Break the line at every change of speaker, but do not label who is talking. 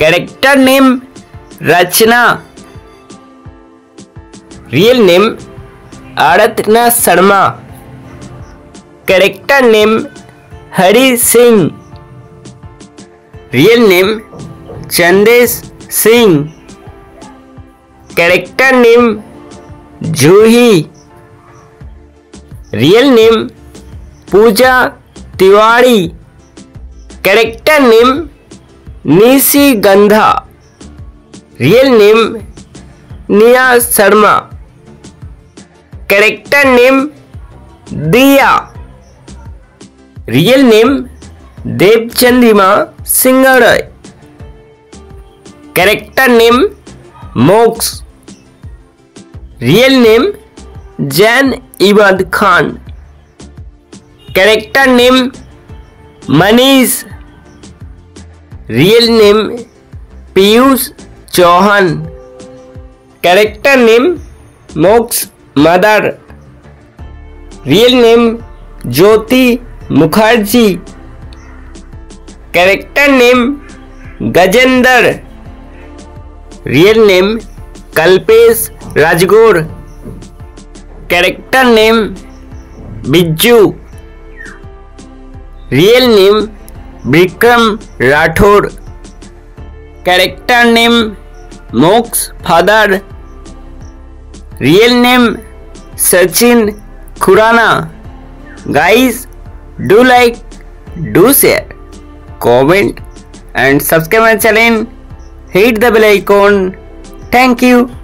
Character name Rachna. Real name Aradhana Sharma. Character name Hari Singh. Real name Chandesh Singh. Character name Juhi. Real name Pooja Tiwari. Character name Nishigandha. Real name Niya Sharma. Character name Diya. Real name Devchandrima Singroy. Character name Moksh. Real name Zain Ibad Khan. Character name Manish. Real name Piyush Chauhan. Character name Moksh mother. Real name Jyoti Mukherjee. Character name Gajendra. Real name Kalpesh Rajgor. Character name Bijju. Real name Vikram Rathore. Character name Moksh father. Real name Sachin Khurana. Guys, do like, do share, comment and subscribe my channel. Hit the bell icon. Thank you.